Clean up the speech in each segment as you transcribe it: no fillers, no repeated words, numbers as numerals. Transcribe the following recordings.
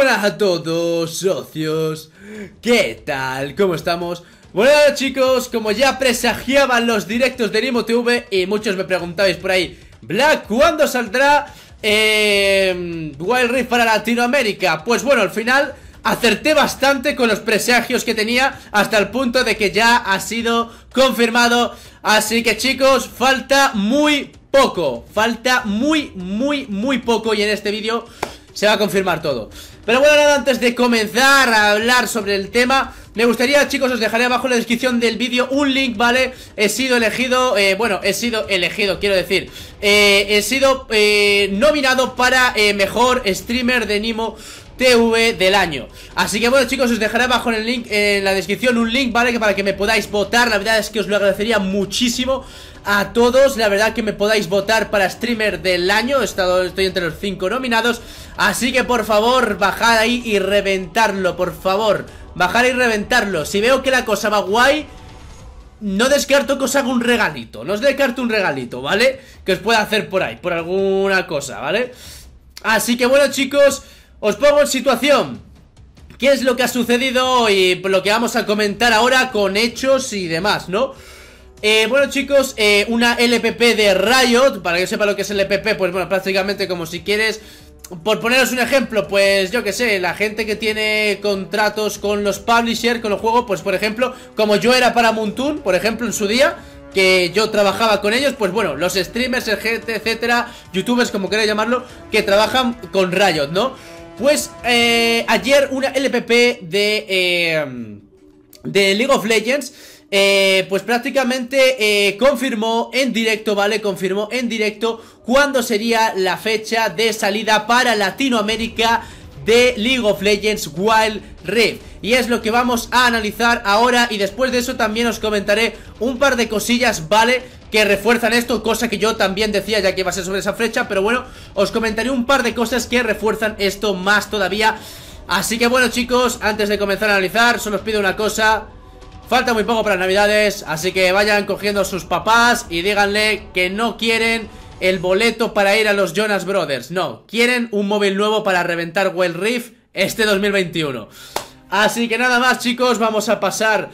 buenas a todos, socios. ¿Qué tal? ¿Cómo estamos? Bueno, chicos, como ya presagiaban los directos de Animo TV y muchos me preguntabais por ahí, Black, ¿cuándo saldrá Wild Rift para Latinoamérica? Pues bueno, al final acerté bastante con los presagios que tenía, hasta el punto de que ya ha sido confirmado. Así que, chicos, falta muy poco. Falta muy poco, y en este vídeo se va a confirmar todo. Pero bueno, nada, antes de comenzar a hablar sobre el tema, me gustaría, chicos, os dejaré abajo en la descripción del vídeo un link, ¿vale? He sido elegido, quiero decir, he sido nominado para mejor streamer de Animo TV del año. Así que bueno, chicos, os dejaré abajo en el link, en la descripción, un link, ¿vale? Que para que me podáis votar. La verdad es que os lo agradecería muchísimo a todos. La verdad que me podáis votar para streamer del año. Estoy entre los 5 nominados. Así que por favor, bajad ahí y reventarlo, por favor. Bajar y reventarlo. Si veo que la cosa va guay, no descarto que os haga un regalito. No os descarto un regalito, ¿vale? Que os pueda hacer por ahí, por alguna cosa, ¿vale? Así que bueno, chicos, os pongo en situación. ¿Qué es lo que ha sucedido y lo que vamos a comentar ahora con hechos y demás, ¿no? Bueno, chicos, una LPP de Riot. Para que sepa lo que es LPP, pues bueno, prácticamente como si quieres, por poneros un ejemplo, pues yo que sé, la gente que tiene contratos con los publishers, con los juegos, pues por ejemplo, como yo era para Moontoon, por ejemplo, en su día, que yo trabajaba con ellos, pues bueno, los streamers, el gente, etcétera, youtubers, como queráis llamarlo, que trabajan con Riot, ¿no? Pues ayer una LPP de League of Legends, pues prácticamente confirmó en directo, ¿vale? Confirmó en directo cuándo sería la fecha de salida para Latinoamérica de League of Legends Wild Rift. Y es lo que vamos a analizar ahora, y después de eso también os comentaré un par de cosillas, ¿vale? Que refuerzan esto, cosa que yo también decía ya que iba a ser sobre esa fecha. Pero bueno, os comentaré un par de cosas que refuerzan esto más todavía. Así que bueno, chicos, antes de comenzar a analizar, solo os pido una cosa. Falta muy poco para las navidades, así que vayan cogiendo a sus papás y díganle que no quieren el boleto para ir a los Jonas Brothers. No, quieren un móvil nuevo para reventar Wild Rift este 2021. Así que nada más, chicos, vamos a pasar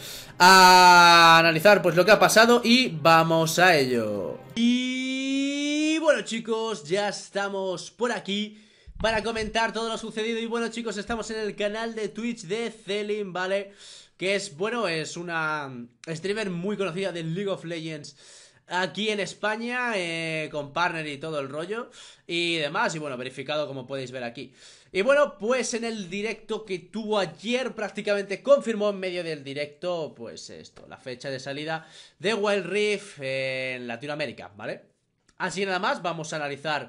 a analizar pues lo que ha pasado y vamos a ello. Y bueno, chicos, ya estamos por aquí para comentar todo lo sucedido. Y bueno, chicos, estamos en el canal de Twitch de Celine, ¿vale? Que es, bueno, es una streamer muy conocida de League of Legends aquí en España, con partner y todo el rollo y demás, y bueno, verificado como podéis ver aquí. Y bueno, pues en el directo que tuvo ayer, prácticamente confirmó en medio del directo, pues esto, la fecha de salida de Wild Rift en Latinoamérica, ¿vale? Así que nada más, vamos a analizar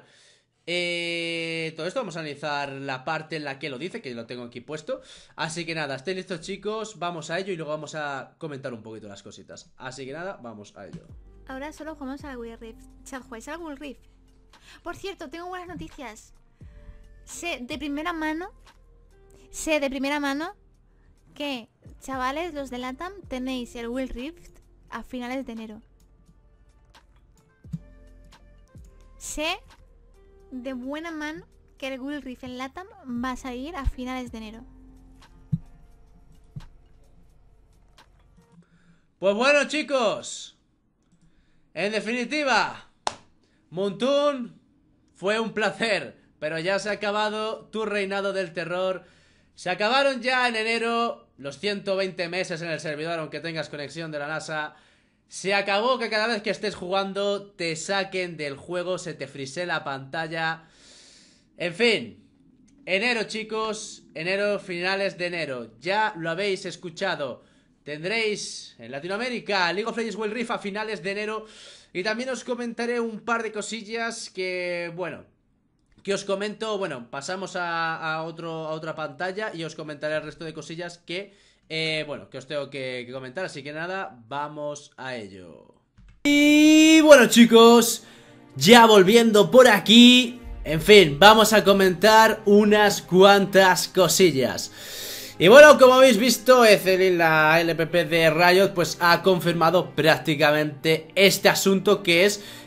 todo esto, vamos a analizar la parte en la que lo dice, que lo tengo aquí puesto. Así que nada, estéis listos, chicos, vamos a ello y luego vamos a comentar un poquito las cositas. Así que nada, vamos a ello. Ahora solo jugamos a la Wild Rift. ¿Jugáis al Wild Rift? Por cierto, tengo buenas noticias. Sé de primera mano que, chavales, los de LATAM, tenéis el Wild Rift a finales de enero. Sé de buena mano que el Wild Rift en LATAM va a salir a finales de enero. Pues bueno, chicos, en definitiva, Moontoon, fue un placer, pero ya se ha acabado tu reinado del terror. Se acabaron ya en enero los 120 meses en el servidor, aunque tengas conexión de la NASA. Se acabó que cada vez que estés jugando te saquen del juego, se te frisee la pantalla. En fin, enero, chicos, enero, finales de enero. Ya lo habéis escuchado. Tendréis en Latinoamérica League of Legends Wild Rift a finales de enero. Y también os comentaré un par de cosillas que, bueno, que os comento. Bueno, pasamos a otra pantalla y os comentaré el resto de cosillas que, bueno, que os tengo que comentar. Así que nada, vamos a ello. Y bueno, chicos, ya volviendo por aquí, en fin, vamos a comentar unas cuantas cosillas. Y bueno, como habéis visto, Celine, la LPP de Riot, pues ha confirmado prácticamente este asunto, que es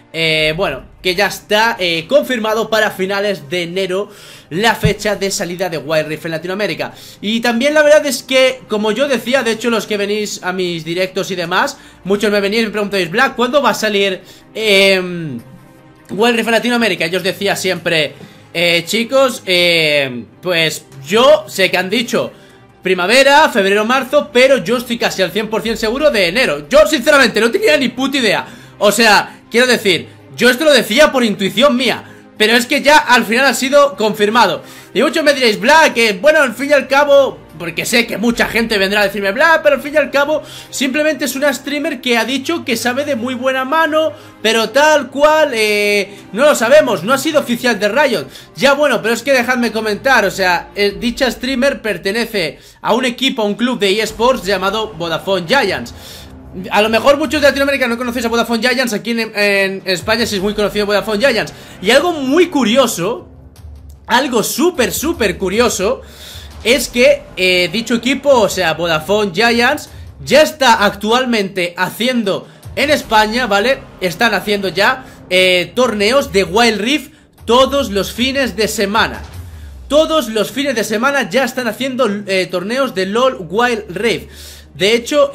bueno, que ya está confirmado para finales de enero la fecha de salida de Wild Rift en Latinoamérica. Y también la verdad es que, como yo decía, de hecho los que venís a mis directos y demás, muchos me venís y me preguntáis, Black, ¿cuándo va a salir Wild Rift en Latinoamérica? Yo os decía siempre, chicos, pues yo sé que han dicho primavera, febrero, marzo, pero yo estoy casi al 100% seguro de enero. Yo sinceramente no tenía ni puta idea. O sea, quiero decir, yo esto lo decía por intuición mía, pero es que ya al final ha sido confirmado. Y muchos me diréis, Black, que bueno, al fin y al cabo, porque sé que mucha gente vendrá a decirme, Black, pero al fin y al cabo simplemente es una streamer que ha dicho que sabe de muy buena mano, pero tal cual, no lo sabemos, no ha sido oficial de Riot. Ya bueno, pero es que dejadme comentar, o sea, dicha streamer pertenece a un equipo, a un club de eSports llamado Vodafone Giants. A lo mejor muchos de Latinoamérica no conocéis a Vodafone Giants. Aquí en España sí es muy conocido Vodafone Giants. Y algo muy curioso, algo súper curioso, es que dicho equipo, o sea, Vodafone Giants, ya está actualmente haciendo en España, ¿vale? Están haciendo ya torneos de Wild Rift todos los fines de semana. Todos los fines de semana ya están haciendo torneos de LoL Wild Rift. De hecho,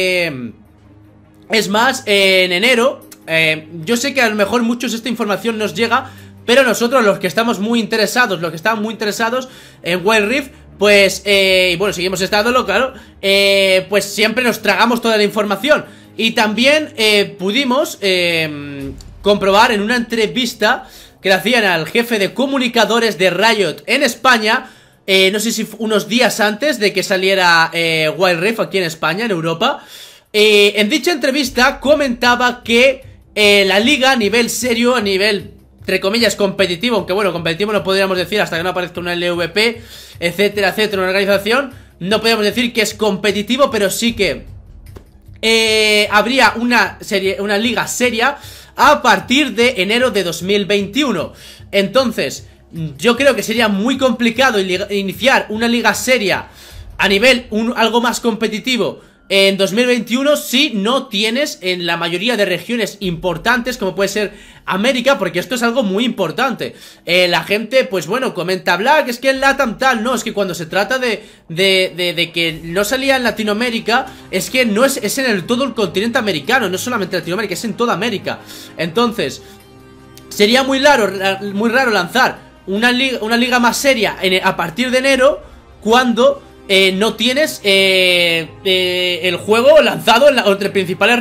es más, en enero, yo sé que a lo mejor muchos esta información nos llega, pero nosotros los que estamos muy interesados, los que estamos muy interesados en Wild Rift, pues, y bueno, seguimos estándolo, claro, pues siempre nos tragamos toda la información. Y también pudimos comprobar en una entrevista que le hacían al jefe de comunicadores de Riot en España, no sé si unos días antes de que saliera Wild Rift aquí en España, en Europa. En dicha entrevista comentaba que la liga a nivel serio, a nivel, entre comillas, competitivo, aunque bueno, competitivo no podríamos decir hasta que no aparezca una LVP, etcétera, etcétera, una organización, no podríamos decir que es competitivo, pero sí que habría una liga seria a partir de enero de 2021. Entonces, yo creo que sería muy complicado iniciar una liga seria a nivel algo más competitivo en 2021 si no tienes en la mayoría de regiones importantes como puede ser América, porque esto es algo muy importante. La gente, pues bueno, comenta, Black, es que en LATAM tal, no, es que cuando se trata de que no salía en Latinoamérica, es que no es en todo el continente americano, no solamente Latinoamérica, es en toda América. Entonces, sería muy raro lanzar una liga más seria a partir de enero cuando no tienes el juego lanzado en una de las principales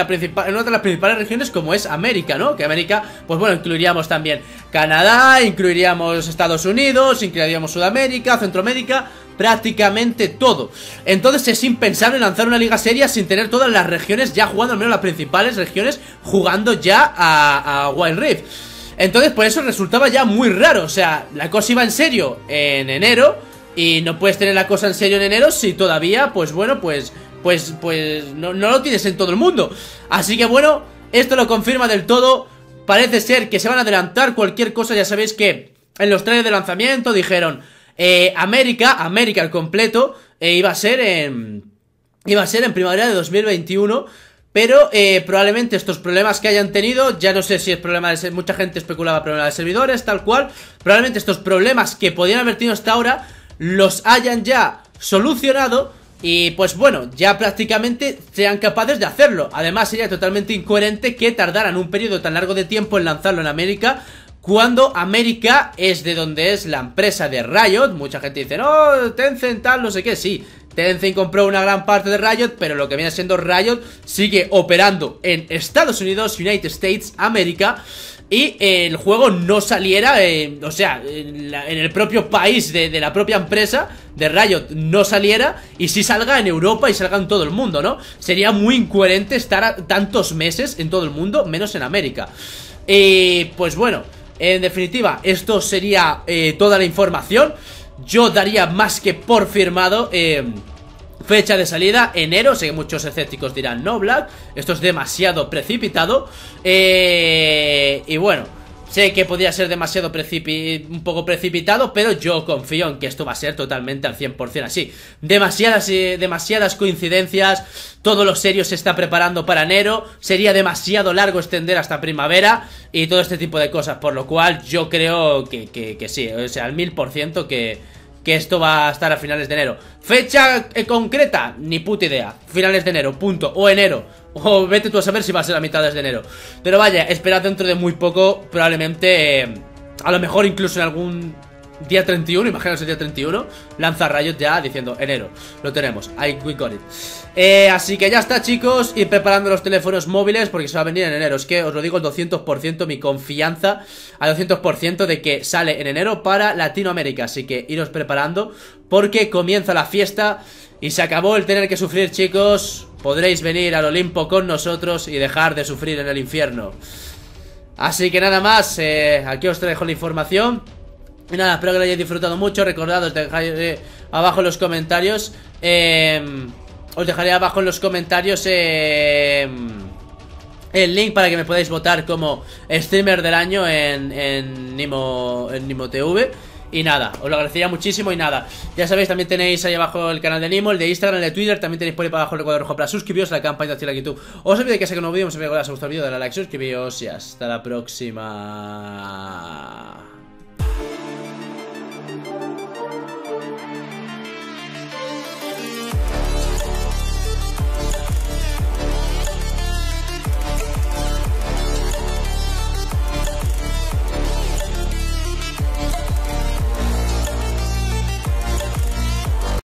regiones como es América, ¿no? Que América, pues bueno, incluiríamos también Canadá, incluiríamos Estados Unidos, incluiríamos Sudamérica, Centroamérica, prácticamente todo. Entonces es impensable lanzar una liga seria sin tener todas las regiones ya jugando, al menos las principales regiones, jugando ya a Wild Rift. Entonces por eso resultaba ya muy raro, o sea, la cosa iba en serio en enero. Y no puedes tener la cosa en serio en enero si todavía, pues bueno, pues no lo tienes en todo el mundo. Así que bueno, esto lo confirma del todo. Parece ser que se van a adelantar cualquier cosa. Ya sabéis que en los trailers de lanzamiento dijeron América al completo iba a ser en primavera de 2021. Pero probablemente estos problemas que hayan tenido, ya no sé si es problema de mucha gente especulaba problema de servidores, tal cual. Probablemente estos problemas que podían haber tenido hasta ahora los hayan ya solucionado y pues bueno, ya prácticamente sean capaces de hacerlo. Además sería totalmente incoherente que tardaran un periodo tan largo de tiempo en lanzarlo en América, cuando América es de donde es la empresa de Riot. Mucha gente dice, no, Tencent tal, no sé qué, sí, Tencent compró una gran parte de Riot, pero lo que viene siendo Riot sigue operando en Estados Unidos, United States, América. Y el juego no saliera, o sea, en el propio país de la propia empresa de Riot no saliera, y sí salga en Europa y salga en todo el mundo, ¿no? Sería muy incoherente estar tantos meses en todo el mundo, menos en América. Pues bueno, en definitiva, esto sería toda la información. Yo daría más que por firmado fecha de salida, enero. Sé que muchos escépticos dirán, no, Black, esto es demasiado precipitado. Y bueno, Sé que podría ser demasiado un poco precipitado, pero yo confío en que esto va a ser totalmente al 100% así. Demasiadas coincidencias, todo lo serio se está preparando para enero, sería demasiado largo extender hasta primavera y todo este tipo de cosas, por lo cual yo creo que sí, o sea, al 1000% que esto va a estar a finales de enero. Fecha concreta, ni puta idea. Finales de enero, punto, o enero. O vete tú a saber si va a ser a mitades de enero. Pero vaya, esperad dentro de muy poco. Probablemente, a lo mejor incluso en algún día 31, imaginaos el día 31, lanza Riot ya diciendo enero. Lo tenemos, we got it. Así que ya está, chicos. Ir preparando los teléfonos móviles porque se va a venir en enero. Es que os lo digo al 200%, mi confianza al 200% de que sale en enero para Latinoamérica. Así que iros preparando porque comienza la fiesta y se acabó el tener que sufrir, chicos. Podréis venir al Olimpo con nosotros y dejar de sufrir en el infierno. Así que nada más, aquí os dejo la información. Y nada, espero que lo hayáis disfrutado mucho. Recordad, os dejaré abajo en los comentarios os dejaré abajo en los comentarios el link para que me podáis votar como streamer del año en Nimo TV. Y nada, os lo agradecería muchísimo. Y nada, ya sabéis, también tenéis ahí abajo el canal de Nimo, el de Instagram, el de Twitter. También tenéis por ahí para abajo el cuadro rojo para suscribiros a la campaña de YouTube. Os olvidéis que saque un nuevo vídeo, os gustado el vídeo, dale a like, suscribiros y hasta la próxima.